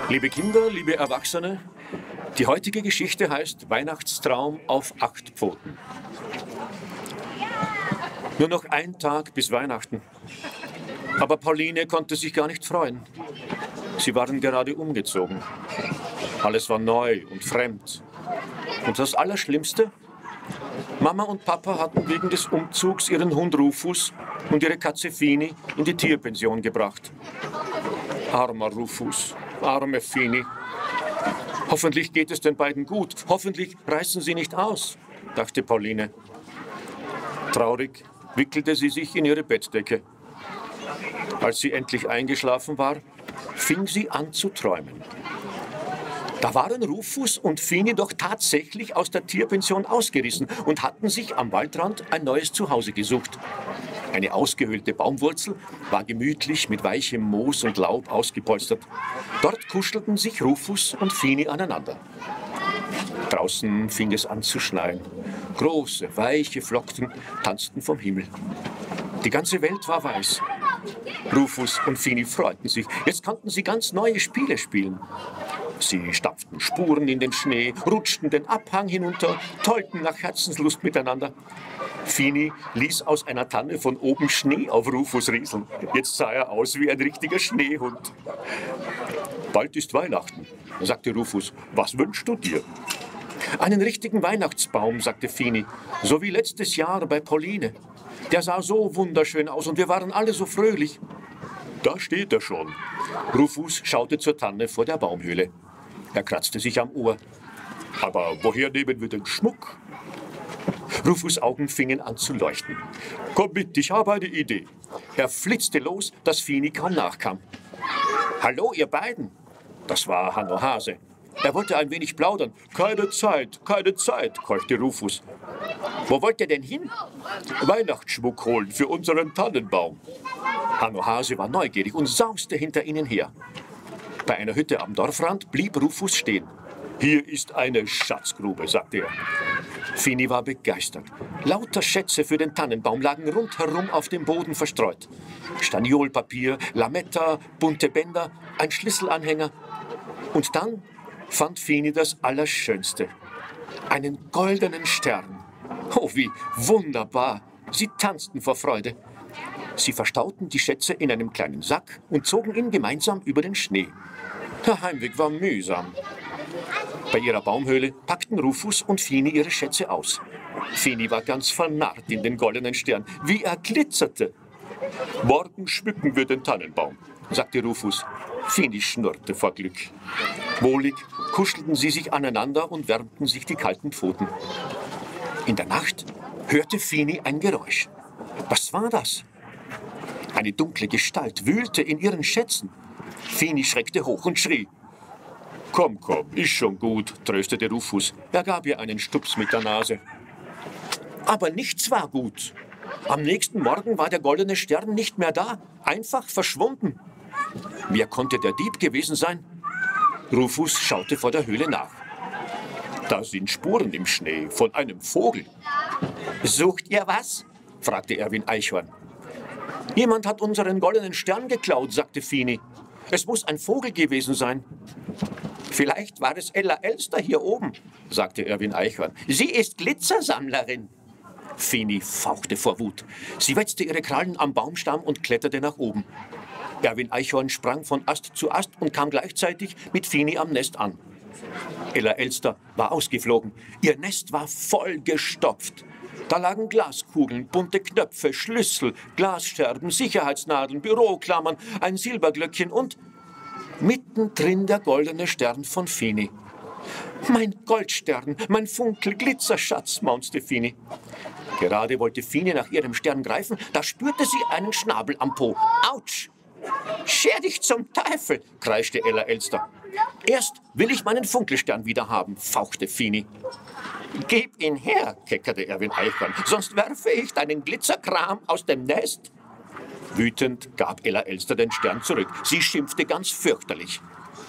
Liebe Kinder, liebe Erwachsene, die heutige Geschichte heißt Weihnachtstraum auf 8 Pfoten. Nur noch ein Tag bis Weihnachten. Aber Pauline konnte sich gar nicht freuen. Sie waren gerade umgezogen. Alles war neu und fremd. Und das Allerschlimmste? Mama und Papa hatten wegen des Umzugs ihren Hund Rufus und ihre Katze Fini in die Tierpension gebracht. Armer Rufus, arme Fini. Hoffentlich geht es den beiden gut. Hoffentlich reißen sie nicht aus, dachte Pauline. Traurig wickelte sie sich in ihre Bettdecke. Als sie endlich eingeschlafen war, fing sie an zu träumen. Da waren Rufus und Fini doch tatsächlich aus der Tierpension ausgerissen und hatten sich am Waldrand ein neues Zuhause gesucht. Eine ausgehöhlte Baumwurzel war gemütlich mit weichem Moos und Laub ausgepolstert. Dort kuschelten sich Rufus und Fini aneinander. Draußen fing es an zu schneien. Große, weiche Flocken tanzten vom Himmel. Die ganze Welt war weiß. Rufus und Fini freuten sich. Jetzt konnten sie ganz neue Spiele spielen. Sie stapften Spuren in den Schnee, rutschten den Abhang hinunter, tollten nach Herzenslust miteinander. Fini ließ aus einer Tanne von oben Schnee auf Rufus rieseln. Jetzt sah er aus wie ein richtiger Schneehund. Bald ist Weihnachten, sagte Rufus. Was wünschst du dir? Einen richtigen Weihnachtsbaum, sagte Fini, so wie letztes Jahr bei Pauline. Der sah so wunderschön aus und wir waren alle so fröhlich. Da steht er schon. Rufus schaute zur Tanne vor der Baumhöhle. Er kratzte sich am Ohr. Aber woher nehmen wir den Schmuck? Rufus' Augen fingen an zu leuchten. Komm mit, ich habe eine Idee. Er flitzte los, dass Fini kaum nachkam. Hallo, ihr beiden. Das war Hanno Hase. Er wollte ein wenig plaudern. Keine Zeit, keuchte Rufus. Wo wollt ihr denn hin? Weihnachtsschmuck holen für unseren Tannenbaum. Hanno Hase war neugierig und sauste hinter ihnen her. Bei einer Hütte am Dorfrand blieb Rufus stehen. Hier ist eine Schatzgrube, sagte er. Fini war begeistert. Lauter Schätze für den Tannenbaum lagen rundherum auf dem Boden verstreut. Staniolpapier, Lametta, bunte Bänder, ein Schlüsselanhänger. Und dann fand Fini das Allerschönste. Einen goldenen Stern. Oh, wie wunderbar! Sie tanzten vor Freude. Sie verstauten die Schätze in einem kleinen Sack und zogen ihn gemeinsam über den Schnee. Der Heimweg war mühsam. Bei ihrer Baumhöhle packten Rufus und Fini ihre Schätze aus. Fini war ganz vernarrt in den goldenen Stern, wie er glitzerte. Morgen schmücken wir den Tannenbaum, sagte Rufus. Fini schnurrte vor Glück. Wohlig kuschelten sie sich aneinander und wärmten sich die kalten Pfoten. In der Nacht hörte Fini ein Geräusch. Was war das? Eine dunkle Gestalt wühlte in ihren Schätzen. Fini schreckte hoch und schrie. Komm, ist schon gut, tröstete Rufus. Er gab ihr einen Stups mit der Nase. Aber nichts war gut. Am nächsten Morgen war der goldene Stern nicht mehr da, einfach verschwunden. Wer konnte der Dieb gewesen sein? Rufus schaute vor der Höhle nach. Da sind Spuren im Schnee von einem Vogel. Sucht ihr was? Fragte Erwin Eichhorn. Jemand hat unseren goldenen Stern geklaut, sagte Fini. Es muss ein Vogel gewesen sein. Vielleicht war es Ella Elster hier oben, sagte Erwin Eichhorn. Sie ist Glitzersammlerin. Fini fauchte vor Wut. Sie wetzte ihre Krallen am Baumstamm und kletterte nach oben. Erwin Eichhorn sprang von Ast zu Ast und kam gleichzeitig mit Fini am Nest an. Ella Elster war ausgeflogen. Ihr Nest war vollgestopft. Da lagen Glaskugeln, bunte Knöpfe, Schlüssel, Glasscherben, Sicherheitsnadeln, Büroklammern, ein Silberglöckchen und mittendrin der goldene Stern von Fini. Mein Goldstern, mein Funkel-Glitzerschatz, maunzte Fini. Gerade wollte Fini nach ihrem Stern greifen, da spürte sie einen Schnabel am Po. Autsch! Scher dich zum Teufel, kreischte Ella Elster. Erst will ich meinen Funkelstern wieder haben, fauchte Fini. Gib ihn her, keckerte Erwin Eichhorn, sonst werfe ich deinen Glitzerkram aus dem Nest. Wütend gab Ella Elster den Stern zurück. Sie schimpfte ganz fürchterlich.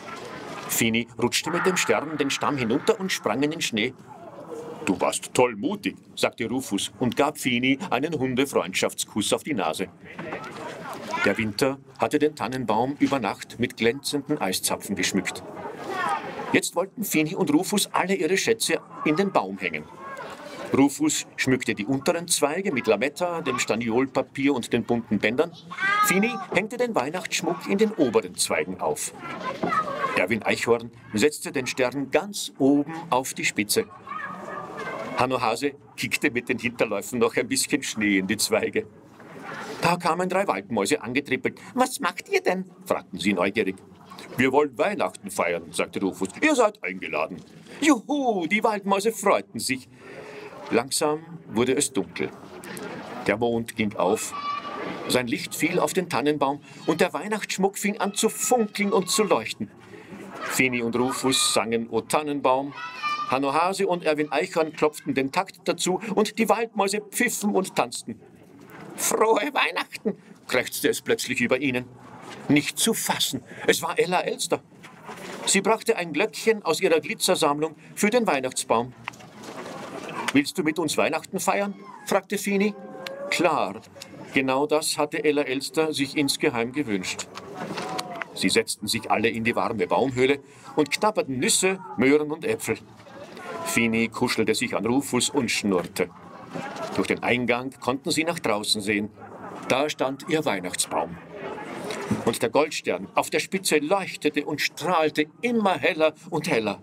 Fini rutschte mit dem Stern den Stamm hinunter und sprang in den Schnee. Du warst tollmutig, sagte Rufus und gab Fini einen Hundefreundschaftskuss auf die Nase. Der Winter hatte den Tannenbaum über Nacht mit glänzenden Eiszapfen geschmückt. Jetzt wollten Fini und Rufus alle ihre Schätze in den Baum hängen. Rufus schmückte die unteren Zweige mit Lametta, dem Staniolpapier und den bunten Bändern. Fini hängte den Weihnachtsschmuck in den oberen Zweigen auf. Erwin Eichhorn setzte den Stern ganz oben auf die Spitze. Hanno Hase kickte mit den Hinterläufen noch ein bisschen Schnee in die Zweige. Da kamen 3 Waldmäuse angetrippelt. »Was macht ihr denn?« fragten sie neugierig. »Wir wollen Weihnachten feiern«, sagte Rufus. »Ihr seid eingeladen.« Juhu, die Waldmäuse freuten sich. Langsam wurde es dunkel. Der Mond ging auf. Sein Licht fiel auf den Tannenbaum und der Weihnachtsschmuck fing an zu funkeln und zu leuchten. Fini und Rufus sangen »O Tannenbaum«. Hanno Hase und Erwin Eichhorn klopften den Takt dazu und die Waldmäuse pfiffen und tanzten. »Frohe Weihnachten«, krächzte es plötzlich über ihnen. Nicht zu fassen, es war Ella Elster. Sie brachte ein Glöckchen aus ihrer Glitzersammlung für den Weihnachtsbaum. »Willst du mit uns Weihnachten feiern?« fragte Fini. Klar, genau das hatte Ella Elster sich insgeheim gewünscht. Sie setzten sich alle in die warme Baumhöhle und knabberten Nüsse, Möhren und Äpfel. Fini kuschelte sich an Rufus und schnurrte. Durch den Eingang konnten sie nach draußen sehen. Da stand ihr Weihnachtsbaum. Und der Goldstern auf der Spitze leuchtete und strahlte immer heller und heller.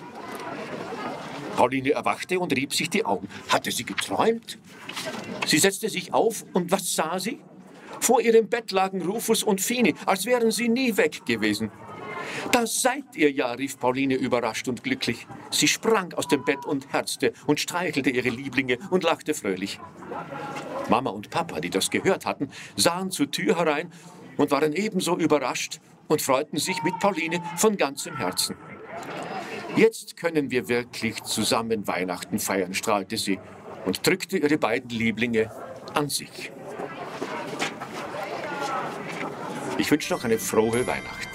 Pauline erwachte und rieb sich die Augen. Hatte sie geträumt? Sie setzte sich auf und was sah sie? Vor ihrem Bett lagen Rufus und Fini, als wären sie nie weg gewesen. »Da seid ihr ja«, rief Pauline überrascht und glücklich. Sie sprang aus dem Bett und herzte und streichelte ihre Lieblinge und lachte fröhlich. Mama und Papa, die das gehört hatten, sahen zur Tür herein und waren ebenso überrascht und freuten sich mit Pauline von ganzem Herzen. »Jetzt können wir wirklich zusammen Weihnachten feiern«, strahlte sie und drückte ihre beiden Lieblinge an sich. Ich wünsche noch eine frohe Weihnacht.